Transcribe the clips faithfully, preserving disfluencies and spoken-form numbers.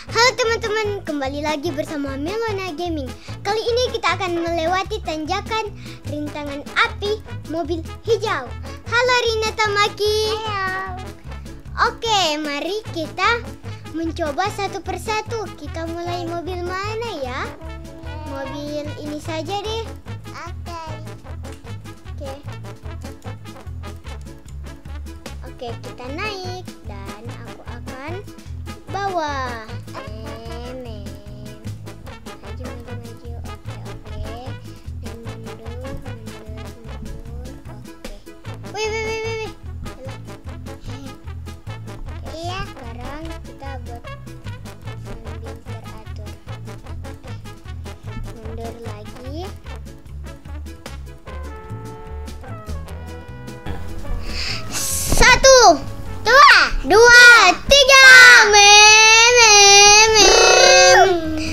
Halo teman-teman, kembali lagi bersama Melona Gaming. Kali ini kita akan melewati tanjakan rintangan api mobil hijau. Halo Rina Tamaki. Halo. Oke, mari kita mencoba satu persatu. Kita mulai mobil mana ya? Mobil ini saja deh. Oke. Oke. Oke, kita naik dan aku akan bawa. Mem, mem. Maju, maju, maju. Oke, oke. Dan mundur, mundur, mundur. Oke. Wih, wih, wih, wih, wih. Iya. Sekarang kita buat sambil teratur. Oke. Mundur lagi. Satu, dua, dua, tiga. Mem, mem, mem.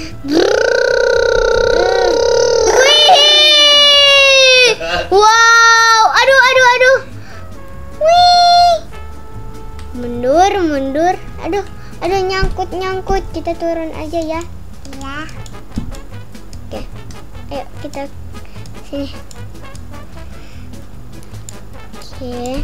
Wih. Wow, aduh, aduh, aduh. Wih. Mundur, mundur. Aduh, aduh nyangkut, nyangkut. Kita turun aja ya. Ya. Oke, ayo kita sini. Oke.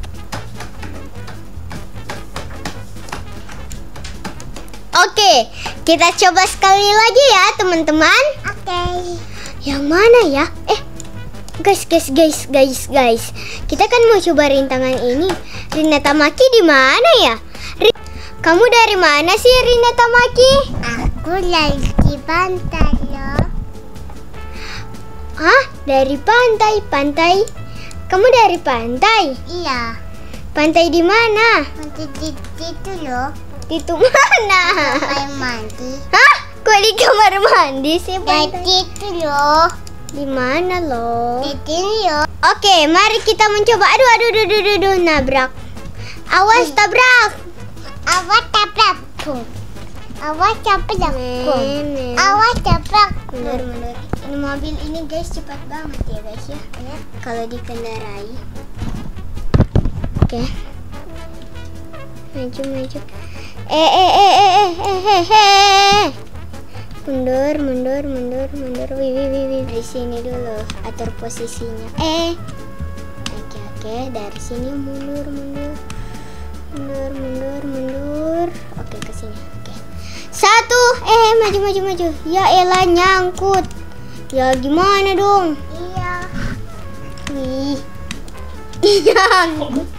Oke, kita coba sekali lagi ya teman-teman. Oke. Yang mana ya? Eh, guys, guys, guys, guys, guys. Kita kan mau coba rintangan ini. Rina Tamaki di mana ya? Ri- Kamu dari mana sih Rina Tamaki? Aku lagi di pantai loh. Hah? Dari pantai, pantai. Kamu dari pantai? Iya. Pantai di mana? Mandi di situ loh. Itu mana? Kamar mandi. Hah? Kok di kamar mandi sih Di pantai? situ loh. Di mana loh? Di sini loh. Oke, mari kita mencoba. Aduh, aduh, aduh, aduh, aduh, aduh, nabrak. Awas tabrak. Awas tabrak. Awas tabrak. Nenek. Awas tabrak. Mundur, mundur. Ini mobil ini guys cepat banget ya guys ya. Kalau dikendarai. Oke. Maju, maju. Eh, eh, eh, eh, eh, eh, eh, eh. Mundur, mundur, mundur, mundur. Wih, wih, wih, wih. Dari sini dulu atur posisinya. Eh. Oke, oke. Dari sini mundur, mundur. Mundur, mundur, mundur. Oke, ke sini. Oke. Satu. Eh, maju, maju, maju. Ya elah nyangkut. Ya gimana dong? Iya. Wih. Nyangkut.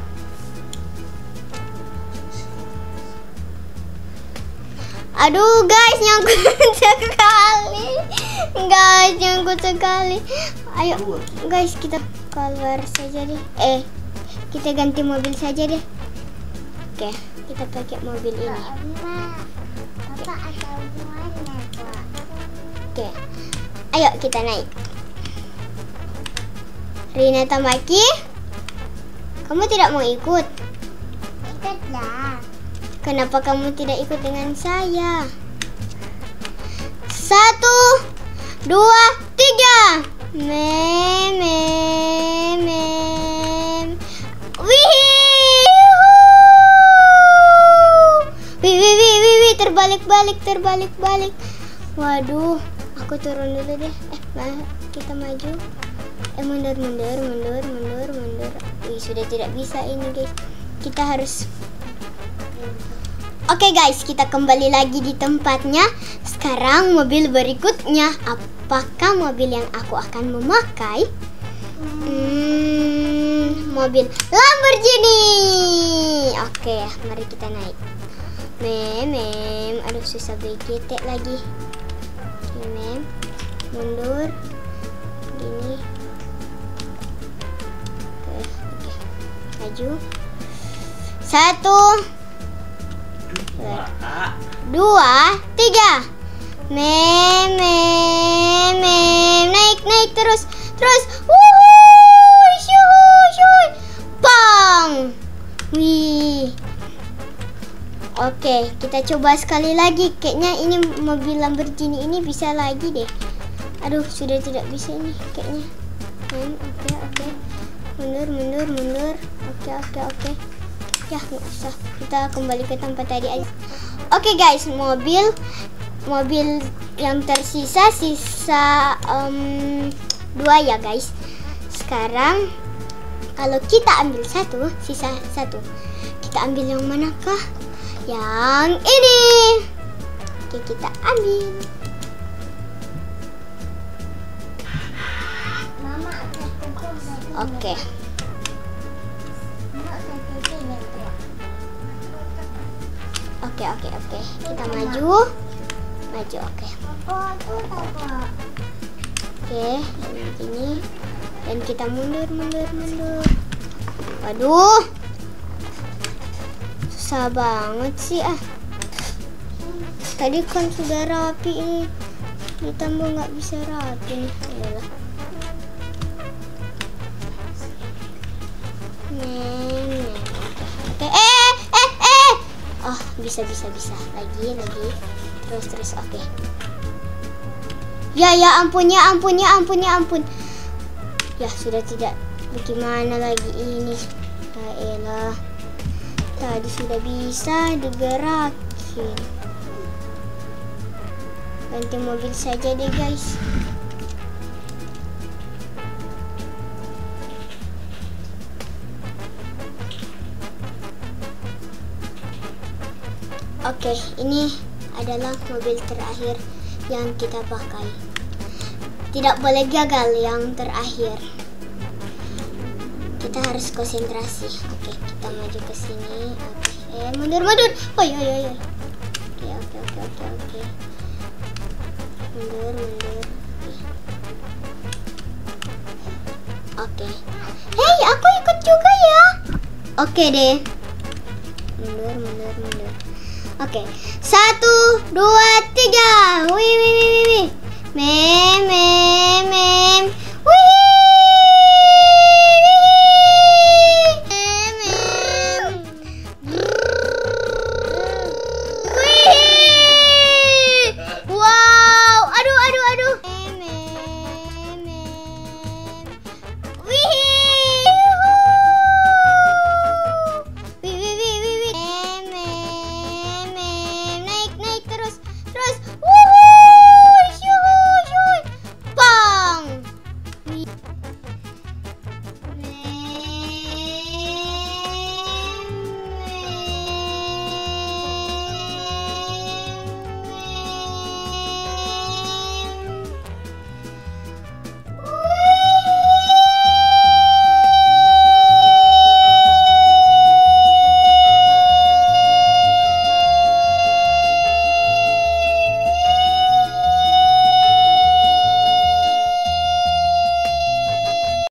Aduh guys, nyangkut sekali. Guys, nyangkut sekali. Ayo guys, kita keluar saja deh. Eh, kita ganti mobil saja deh. Oke, kita pakai mobil ini. Mama. Papa ada hubungannya, Pak. Oke, ayo kita naik. Rina Tamaki, kamu tidak mau ikut? Ikutlah. Kenapa kamu tidak ikut dengan saya? Satu, dua, tiga. Mem, mem, mem. Wih, wih, wih, wih, wih, wih. Terbalik-balik, terbalik-balik. Waduh, aku turun dulu deh. Eh, ma- kita maju. Eh, mundur, mundur, mundur, mundur, mundur. Wih, sudah tidak bisa ini guys. Kita harus. Oke guys, kita kembali lagi di tempatnya. Sekarang mobil berikutnya. Apakah mobil yang aku akan memakai? Hmm, mobil Lamborghini. Oke, mari kita naik. Mem, mem. Aduh, susah B G T lagi. Oke, mem. Mundur. Gini. Oke, oke. Maju. Satu. Dua, tiga. Mem, mem, mem. Naik, naik terus, terus. Wuh, shuy, shuy. Bang. Wih. Oke, kita coba sekali lagi. Kayaknya ini mobil Lamborghini ini bisa lagi deh. Aduh, sudah tidak bisa ini kayaknya. Mem, oke, oke. Mundur, mundur, mundur. Oke, oke, oke. Ya, nggak usah. Kita kembali ke tempat tadi aja. Oke guys, mobil mobil yang tersisa sisa um, dua ya guys. Sekarang kalau kita ambil satu, sisa satu. Kita ambil yang manakah? Yang ini. Oke, kita ambil. Mama akan pukul lagi. Oke. Mama akan pukul lagi. Oke, oke, oke. Kita maju. Maju, oke. Papa, itu apa? Oke, yang begini. Dan kita mundur, mundur, mundur. Waduh. Susah banget sih ah. Tadi kan sudah rapi ini. Ditambah nggak bisa rapi nih. Yalah. Nen, oke, eh, eh, eh. Oh, bisa, bisa, bisa. Lagi, lagi. Terus, terus, oke. Ya, ya ampun, ya ampun, ya ampun, ya ampun. Ya, sudah tidak. Bagaimana lagi ini? Ya elah. Tadi sudah bisa digerakin. Ganti mobil saja deh guys. Oke, ini adalah mobil terakhir yang kita pakai. Tidak boleh gagal yang terakhir. Kita harus konsentrasi. Oke, kita maju ke sini. Oke, eh mundur, mundur. Oh iya, iya, iya. Oke, oke, oke, oke, oke. Mundur, mundur. Oke. Hei, aku ikut juga ya. Oke deh. Mundur, mundur, mundur. Oke, satu, dua,